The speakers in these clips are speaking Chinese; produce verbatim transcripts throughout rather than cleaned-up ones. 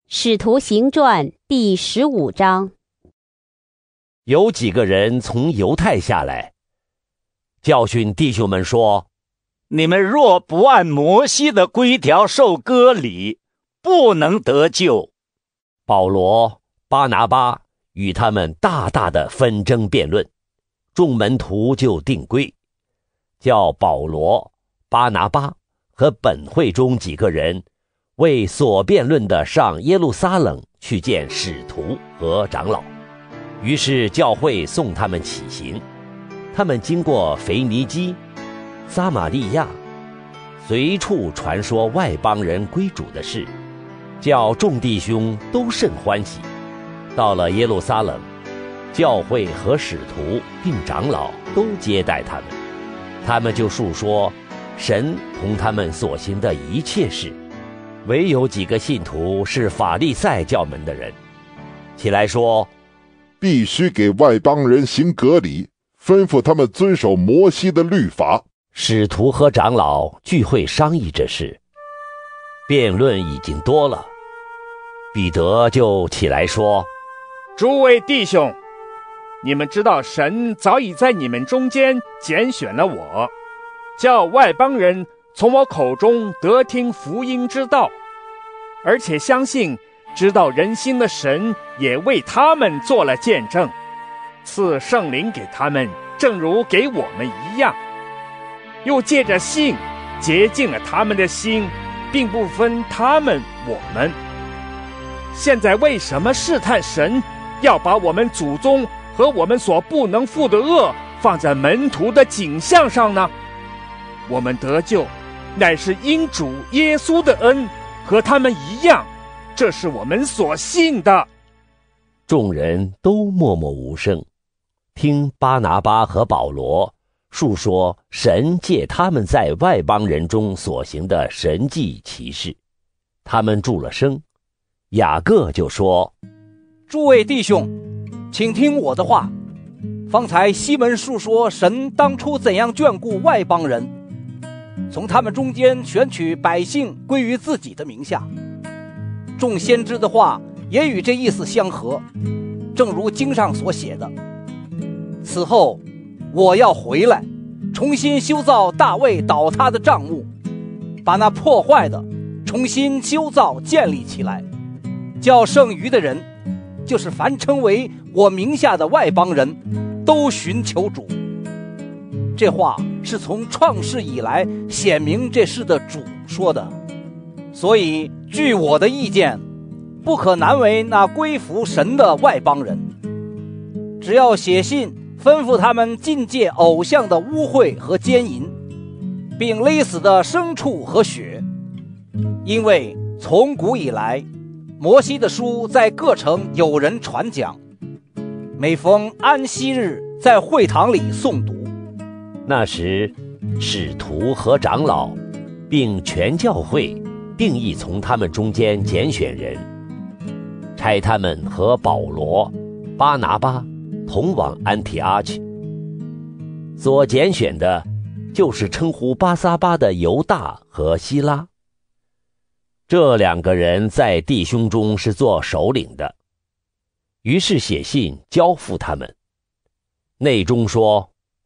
使徒行传第十五章。 有几个人从犹太下来，教训弟兄们说： 你们若不按摩西的规条受割礼，不能得救。 保罗、巴拿巴与他们大大的纷争辩论，众门徒就定规，叫保罗、巴拿巴和本会中几个人为所辩论的上耶路撒冷去见使徒和长老。于是教会送他们起行，他们经过腓尼基、撒玛利亚，随处传说外邦人归主的事，叫众弟兄都甚欢喜。到了耶路撒冷，教会和使徒并长老都接待他们，他们就述说神同他们所行的一切事。唯有几个信徒是法利赛教门的人，起来说： 必须给外邦人行割礼，吩咐他们遵守摩西的律法。 使徒和长老聚会商议这事，辩论已经多了。彼得就起来说： 诸位弟兄，你们知道神早已在你们中间拣选了我，叫外邦人从我口中得听福音之道，而且相信知道人心的神也为他们做了见证，赐圣灵给他们，正如给我们一样，又借着信洁净了他们的心，并不分他们我们。现在为什么试探神，要把我们祖宗和我们所不能负的恶放在门徒的颈项上呢？我们得救乃是因主耶稣的恩，和他们一样，这是我们所信的。 众人都默默无声，听巴拿巴和保罗述说神借他们在外邦人中所行的神迹奇事。他们住了声，雅各就说： 诸位弟兄，请听我的话。方才西门述说神当初怎样眷顾外邦人，从他们中间选取百姓归于自己的名下。众先知的话也与这意思相合，正如经上所写的：此后我要回来，重新修造大卫倒塌的帐幕，把那破坏的重新修造建立起来，叫剩余的人，就是凡称为我名下的外邦人，都寻求主。这话是从创世以来显明这事的主说的。所以据我的意见，不可难为那归服神的外邦人，只要写信吩咐他们禁戒偶像的污秽和奸淫，并勒死的牲畜和血。因为从古以来，摩西的书在各城有人传讲，每逢安息日在会堂里诵读。 那时使徒和长老并全教会定义从他们中间拣选人，差他们和保罗、巴拿巴同往安提阿去。所拣选的就是称呼巴撒巴的犹大和希拉。这两个人在弟兄中是做首领的，于是写信交付他们。内中说：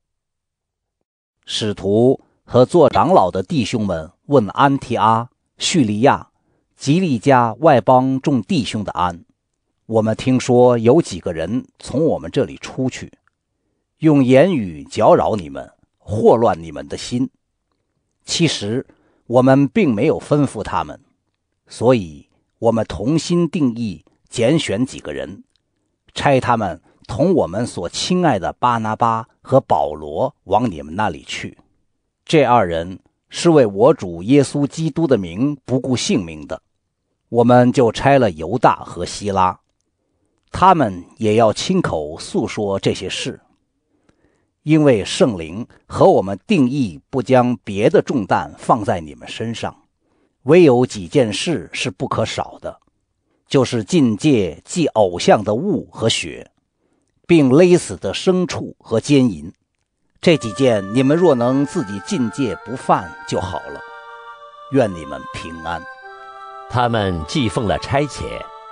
使徒和做长老的弟兄们问安提阿、叙利亚、吉利家外邦众弟兄的安。我们听说有几个人从我们这里出去，用言语搅扰你们，祸乱你们的心。其实我们并没有吩咐他们，所以我们同心定义，拣选几个人，差他们同我们所亲爱的巴拿巴和保罗往你们那里去。这二人是为我主耶稣基督的名不顾性命的，我们就差了犹大和希拉，他们也要亲口诉说这些事。因为圣灵和我们定义不将别的重担放在你们身上，唯有几件事是不可少的，就是禁戒祭偶像的物和血，并勒死的牲畜和奸淫。这几件你们若能自己禁戒不犯就好了。愿你们平安。 他们既奉了差遣，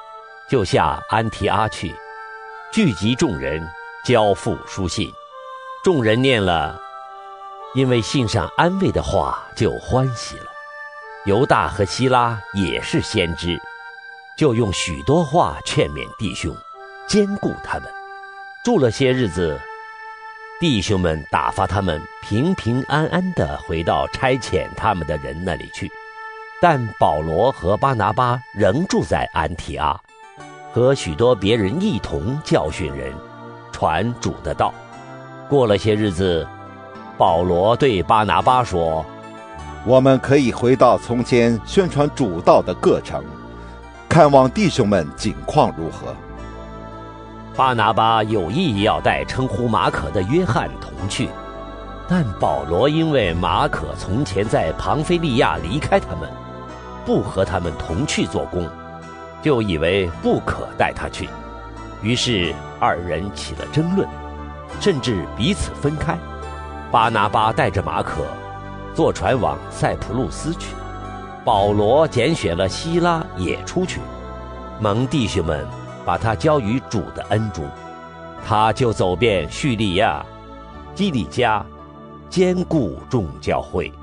就下安提阿去，聚集众人，交付书信。众人念了，因为信上安慰的话，就欢喜了。犹大和希拉也是先知，就用许多话劝勉弟兄，坚固他们。住了些日子，弟兄们打发他们平平安安地回到差遣他们的人那里去。但保罗和巴拿巴仍住在安提阿，和许多别人一同教训人，传主的道。过了些日子，保罗对巴拿巴说： 我们可以回到从前宣传主道的各城，看望弟兄们景况如何。 巴拿巴有意要带称呼马可的约翰同去，但保罗因为马可从前在庞菲利亚离开他们，不和他们同去做工，就以为不可带他去。于是二人起了争论，甚至彼此分开。巴拿巴带着马可坐船往塞浦路斯去，保罗拣选了希拉也出去，蒙弟兄们把他交于主的恩中。他就走遍叙利亚、基利家，坚固众教会。